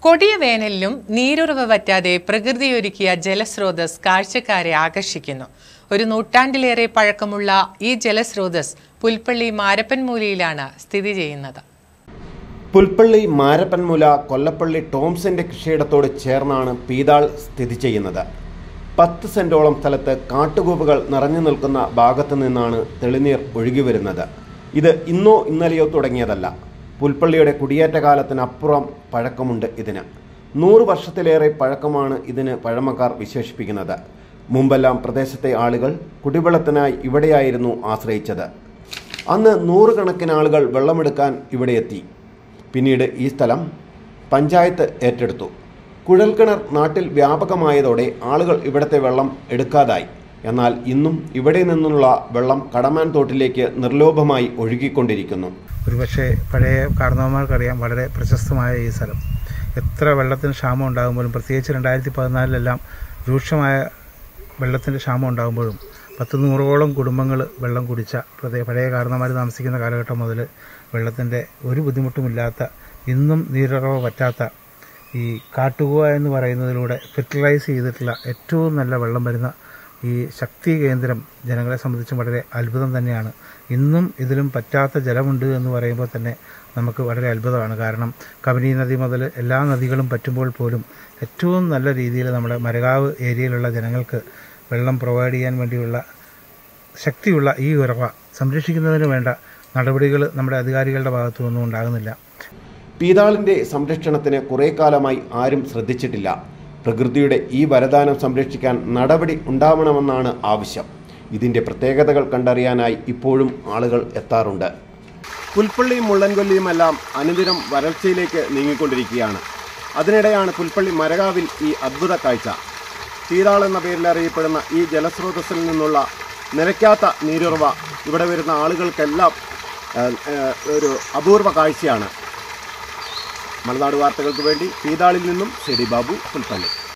കൊടിയ വേനലിലും നീരുറവ് വറ്റാതെ പ്രകൃതിയൊരുക്കിയ ജലസ്രോതസ് കാഴ്ചക്കാരെ ആകർഷിക്കുന്നു. ഒരു നൂറ്റാണ്ടിലേറെ പഴക്കമുള്ള ഈ ജലസ്രോതസ് പുൽപ്പള്ളി മാരപ്പൻമൂലയിലാണ് സ്ഥിതി ചെയ്യുന്നത്. പുൽപ്പള്ളി മാരപ്പൻമൂല കൊല്ലപ്പള്ളി ടോംസിന്റെ കൃഷിയിടത്തോട് ചേർന്നാണ് പീതാൾ സ്ഥിതി ചെയ്യുന്നത്. 10 സെന്റോളം സ്ഥലത്ത് കാട്ടുകൂപ്പുകൾ നിറഞ്ഞു നിൽക്കുന്ന ഭാഗത്തു നിന്നാണ് തെളിനീർ ഒഴുകി വരുന്നത്. ഇത് ഇന്നോ ഇന്നലെയോ തുടങ്ങിയതല്ല. പുൽപ്പള്ളിയുടെ കുടിയേറ്റ കാലത്തിനപ്പുറം പഴക്കമുണ്ട് ഇതിന്. 100 വർഷത്തിലേറെ പഴക്കമാണ് ഇതിന് പഴമക്കാർ വിശേഷിപ്പിക്കുന്നത്. മുമ്പെല്ലാം പ്രദേശത്തെ ആളുകൾ കുടിവെള്ളത്തിനായി ഇവിടെയായിരുന്നു ആശ്രയിച്ചത്. അന്ന് 100 കണക്കിന് ആളുകൾ വെള്ളമെടുക്കാൻ ഇവിടെ എത്തി. പിന്നീട് ഈ സ്ഥലം പഞ്ചായത്ത് ഏറ്റെടുത്തു. കുഴൽക്കിണർ നാട്ടിൽ വ്യാപകമായതോടെ ആളുകൾ ഇവിടത്തെ വെള്ളം എടുക്കാതായി. എന്നാൽ ഇന്നും ഇവിടെ നിന്നുള്ള വെള്ളം കടമാൻ തോട്ടിലേക്ക് നിർലോഭമായി ഒഴുകിക്കൊണ്ടിരിക്കുന്നു. ഒരുപക്ഷെ പഴയ കാരണവന്മാർക്കറിയാം വളരെ പ്രശസ്തമായ ഈ സ്ഥലം. എത്ര വെള്ളത്തിന് ക്ഷാമം ഉണ്ടാകുമ്പോഴും, പ്രത്യേകിച്ച് 2014 രൂക്ഷമായ വെള്ളത്തിൻ്റെ ക്ഷാമം ഉണ്ടാകുമ്പോഴും 100-100ഓളം കുടുംബങ്ങൾ വെള്ളം കുടിച്ച പഴയ കാരണവന്മാർ താമസിക്കുന്ന കാലഘട്ടം മുതൽ വെള്ളത്തിൻ്റെ ഒരു ബുദ്ധിമുട്ടുമില്ലാത്ത, ഇന്നും നീരുറവ് പറ്റാത്ത ഈ കാട്ടുകൂവ എന്ന് പറയുന്നതിലൂടെ ഫെർട്ടിലൈസ് ചെയ്തിട്ടുള്ള ഏറ്റവും നല്ല വെള്ളം വരുന്ന ഈ ശക്തി കേന്ദ്രം ജനങ്ങളെ സംബന്ധിച്ചും വളരെ അത്ഭുതം തന്നെയാണ്. ഇന്നും ഇതിലും പറ്റാത്ത ജലമുണ്ട് എന്ന് പറയുമ്പോൾ തന്നെ നമുക്ക് വളരെ അത്ഭുതമാണ്. കാരണം കബനി നദി മുതൽ എല്ലാ നദികളും പറ്റുമ്പോൾ പോലും ഏറ്റവും നല്ല രീതിയിൽ നമ്മുടെ മരകാവ് ഏരിയയിലുള്ള ജനങ്ങൾക്ക് വെള്ളം പ്രൊവൈഡ് ചെയ്യാൻ വേണ്ടിയുള്ള ശക്തിയുള്ള ഈ ഉറവ സംരക്ഷിക്കുന്നതിന് വേണ്ട നടപടികൾ നമ്മുടെ അധികാരികളുടെ ഭാഗത്തു നിന്നും ഉണ്ടാകുന്നില്ല. പീതാളിൻ്റെ സംരക്ഷണത്തിന് കുറേ കാലമായി ആരും ശ്രദ്ധിച്ചിട്ടില്ല. പ്രകൃതിയുടെ ഈ വരദാനം സംരക്ഷിക്കാൻ നടപടി ഉണ്ടാവണമെന്നാണ് ആവശ്യം. ഇതിൻ്റെ പ്രത്യേകതകൾ കണ്ടറിയാനായി ഇപ്പോഴും ആളുകൾ എത്താറുണ്ട്. പുൽപ്പള്ളിയും മുള്ളൻകൊല്ലിയുമെല്ലാം അനുദിനം വരൾച്ചയിലേക്ക് നീങ്ങിക്കൊണ്ടിരിക്കുകയാണ്. അതിനിടെയാണ് പുൽപ്പള്ളി മരകാവിൽ ഈ അദ്ഭുത കാഴ്ച. പീതാൾ എന്ന പേരിൽ അറിയപ്പെടുന്ന ഈ ജലസ്രോതസ്സിൽ നിന്നുള്ള നിലയ്ക്കാത്ത നീരുറവ ഇവിടെ വരുന്ന ആളുകൾക്കെല്ലാം ഒരു അപൂർവ കാഴ്ചയാണ്. മലനാട് വാർത്തകൾക്ക് വേണ്ടി പീതാളിൽ നിന്നും സി ഡി ബാബു, പുൽപ്പള്ളി.